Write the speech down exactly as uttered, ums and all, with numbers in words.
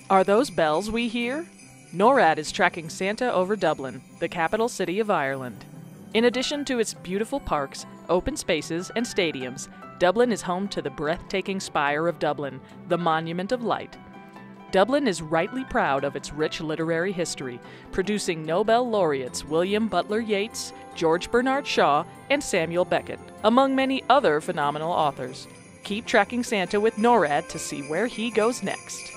Are those bells we hear? Norad is tracking Santa over Dublin, the capital city of Ireland. In addition to its beautiful parks, open spaces, and stadiums, Dublin is home to the breathtaking Spire of Dublin, the Monument of Light. Dublin is rightly proud of its rich literary history, producing Nobel laureates William Butler Yeats, George Bernard Shaw, and Samuel Beckett, among many other phenomenal authors. Keep tracking Santa with Norad to see where he goes next.